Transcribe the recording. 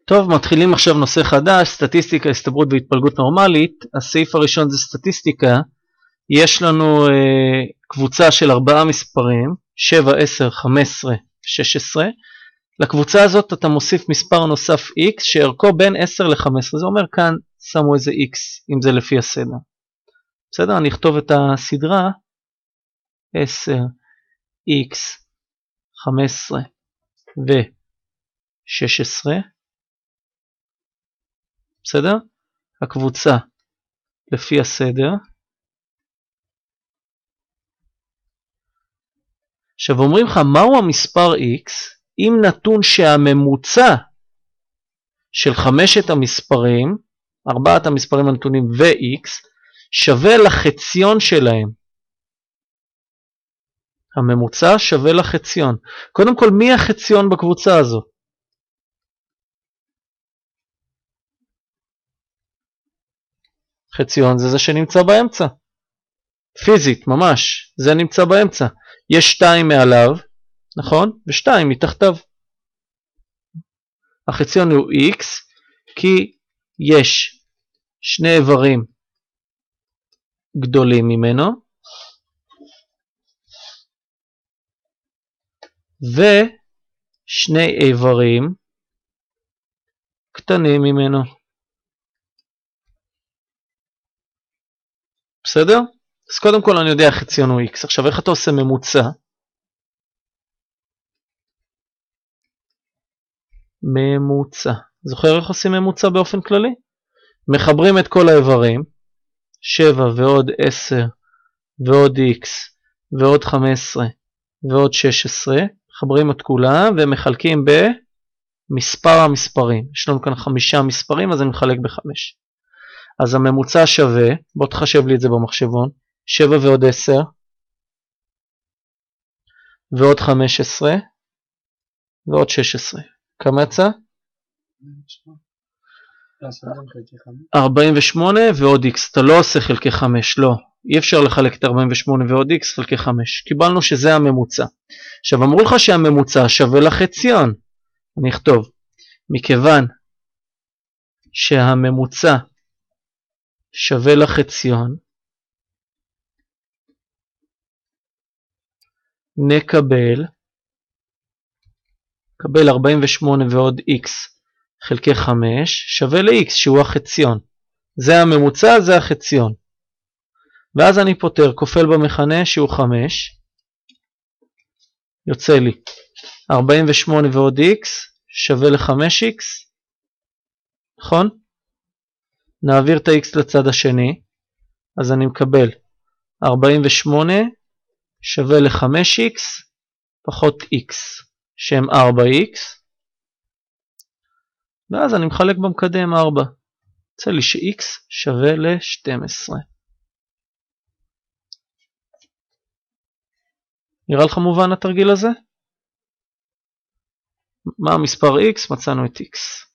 טוב, מתחילים עכשיו נושא חדש, סטטיסטיקה, הסתברות והתפלגות נורמלית. הסעיף הראשון זה סטטיסטיקה. יש לנו קבוצה של 4 מספרים, 7, 10, 15, 16. לקבוצה הזאת אתה מוסיף מספר נוסף x שערכו בין 10 ל-15. זה אומר כאן שמו איזה x, אם זה לפי הסדר. בסדר? אני אכתוב את הסדרה 10, x, 15 ו-16. בסדר? הקבוצה לפי הסדר. עכשיו אומרים לך מהו המספר x אם נתון שהממוצע של 5 המספרים, 4 המספרים הנתונים ו-x שווה לחציון שלהם. הממוצע שווה לחציון. קודם כל, מי החציון בקבוצה הזו? חציון זה שנמצא באמצע. פיזית, ממש. זה נמצא באמצע. יש 2 מעליו, נכון? ו2 מתחתיו. החציון הוא x, כי יש 2 איברים גדולים ממנו, ו2 איברים קטנים ממנו. בסדר? אז קודם כל אני יודע החציון הוא x. עכשיו איך אתה עושה ממוצע? ממוצע. זוכר איך עושים ממוצע באופן כללי? מחברים את כל האיברים, 7 ועוד 10 ועוד x ועוד 15 ועוד 16, מחברים את כולם ומחלקים במספר המספרים. יש לנו כאן 5 מספרים, אז אני מחלק ב5. אז הממוצע שווה, בוא תחשב לי את זה במחשבון, 7 ועוד 10 ועוד 15 ועוד 16. כמה יצא? 48 ועוד x. אתה לא עושה חלקי 5, לא. אי אפשר לחלק את 48 ועוד x חלקי 5. קיבלנו שזה הממוצע. עכשיו אמרו לך שהממוצע שווה לחציון. אני אכתוב, מכיוון שהממוצע שווה לחציון, נקבל 48 ועוד x חלקי 5 שווה ל-x שהוא החציון. זה הממוצע, זה החציון. ואז אני פותר, כופל במכנה שהוא 5. יוצא לי 48 ועוד x שווה ל-5x. נכון? נעביר את ה-x לצד השני. אז אני מקבל 48 שווה ל-5x פחות x שהם 4x. ואז אני מחלק במקדם 4. יוצא לי ש-x שווה ל-12. נראה לך מובן התרגיל הזה? מה המספר x? מצאנו את x.